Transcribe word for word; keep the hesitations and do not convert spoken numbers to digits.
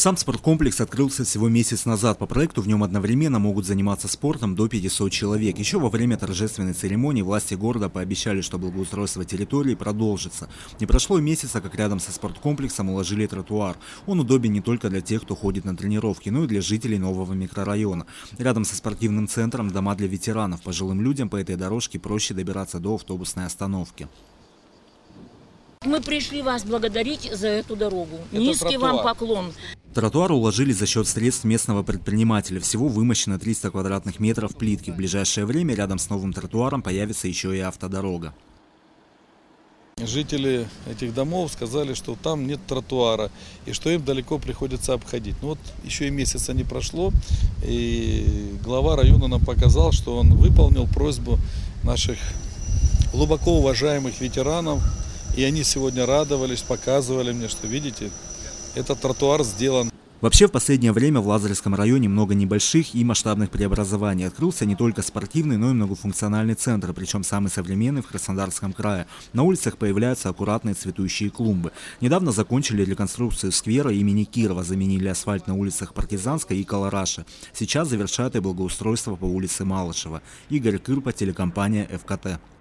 Сам спорткомплекс открылся всего месяц назад. По проекту в нем одновременно могут заниматься спортом до пятисот человек. Еще во время торжественной церемонии власти города пообещали, что благоустройство территории продолжится. Не прошло и месяца, как рядом со спорткомплексом уложили тротуар. Он удобен не только для тех, кто ходит на тренировки, но и для жителей нового микрорайона. Рядом со спортивным центром дома для ветеранов. Пожилым людям по этой дорожке проще добираться до автобусной остановки. Мы пришли вас благодарить за эту дорогу. Это Низкий тротуар. вам поклон. Тротуар уложили за счет средств местного предпринимателя. Всего вымощено триста квадратных метров плитки. В ближайшее время рядом с новым тротуаром появится еще и автодорога. Жители этих домов сказали, что там нет тротуара и что им далеко приходится обходить. Ну вот еще и месяца не прошло, и глава района нам показал, что он выполнил просьбу наших глубоко уважаемых ветеранов. И они сегодня радовались, показывали мне, что, видите, этот тротуар сделан. Вообще, в последнее время в Лазаревском районе много небольших и масштабных преобразований. Открылся не только спортивный, но и многофункциональный центр, причем самый современный в Краснодарском крае. На улицах появляются аккуратные цветущие клумбы. Недавно закончили реконструкцию сквера имени Кирова, заменили асфальт на улицах Партизанской и Колораши. Сейчас завершают и благоустройство по улице Малышева. Игорь Кырпа, телекомпания эф ка тэ.